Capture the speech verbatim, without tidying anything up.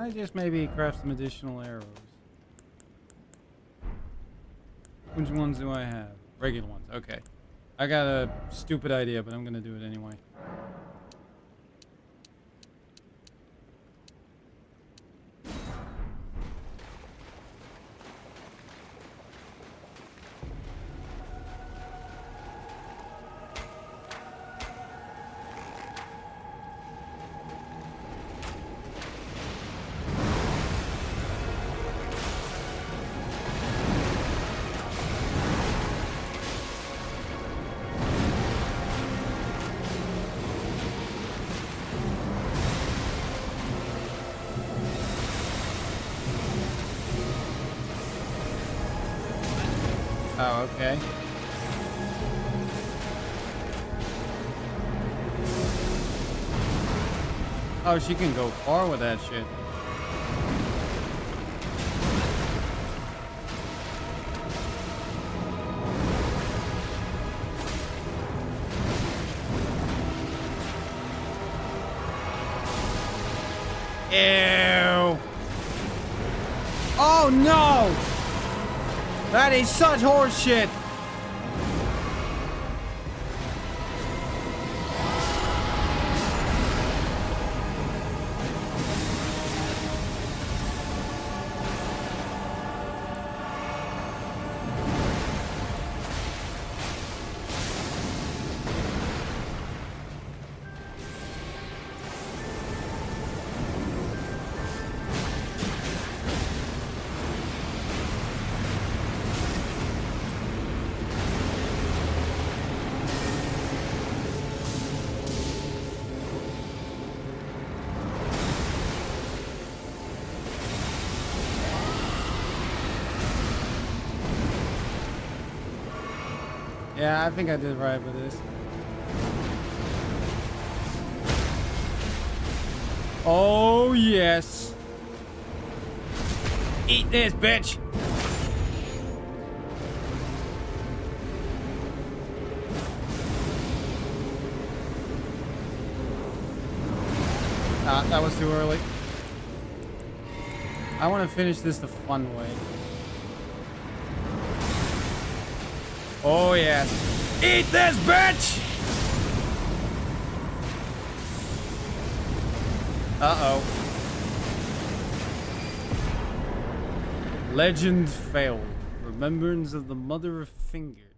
I just maybe craft some additional arrows? Which ones do I have? Regular ones. Okay. I got a stupid idea, but I'm gonna do it anyway. Oh, okay. Oh, she can go far with that shit. Ew. Oh no! That is such horse shit. Yeah, I think I did right with this. Oh, yes. Eat this, bitch. Ah, that was too early. I want to finish this the fun way. Oh, yes. Eat this, bitch! Uh-oh. Legend failed. Remembrance of the Mother of Fingers.